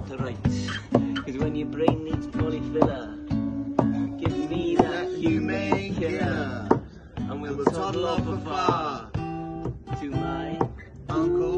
right. Because when your brain needs polyfiller, give me that humane killer, and we'll toddle off afar to my uncle.